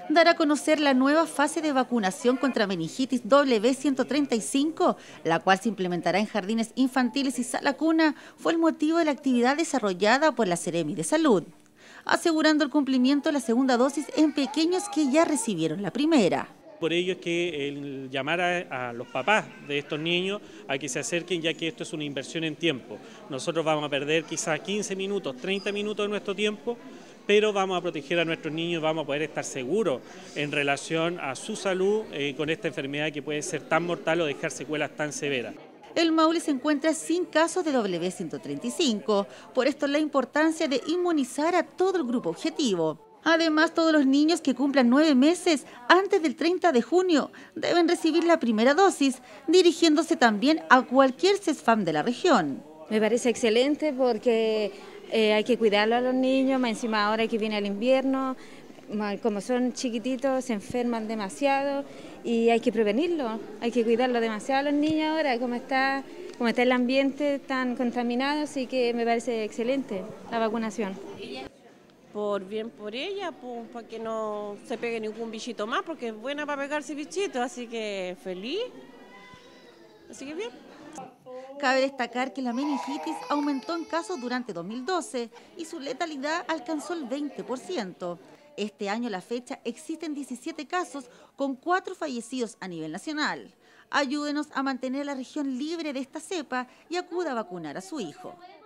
dar a conocer la nueva fase de vacunación contra meningitis W135, la cual se implementará en jardines infantiles y sala cuna, fue el motivo de la actividad desarrollada por la Seremi de Salud, asegurando el cumplimiento de la segunda dosis en pequeños que ya recibieron la primera. Por ello es que el llamar a los papás de estos niños a que se acerquen, ya que esto es una inversión en tiempo. Nosotros vamos a perder quizás 15 minutos, 30 minutos de nuestro tiempo, pero vamos a proteger a nuestros niños, vamos a poder estar seguros en relación a su salud con esta enfermedad que puede ser tan mortal o dejar secuelas tan severas. El Maule se encuentra sin casos de W135, por esto la importancia de inmunizar a todo el grupo objetivo. Además, todos los niños que cumplan 9 meses antes del 30 de junio deben recibir la primera dosis, dirigiéndose también a cualquier CESFAM de la región. Me parece excelente porque hay que cuidarlo a los niños, más encima ahora que viene el invierno, como son chiquititos se enferman demasiado y hay que prevenirlo, hay que cuidarlo demasiado a los niños ahora, como está el ambiente tan contaminado, así que me parece excelente la vacunación. Por bien por ella, pues, para que no se pegue ningún bichito más, porque es buena para pegarse bichitos, así que feliz, así que bien. Cabe destacar que la meningitis aumentó en casos durante 2012 y su letalidad alcanzó el 20%. Este año a la fecha existen 17 casos con 4 fallecidos a nivel nacional. Ayúdenos a mantener la región libre de esta cepa y acuda a vacunar a su hijo.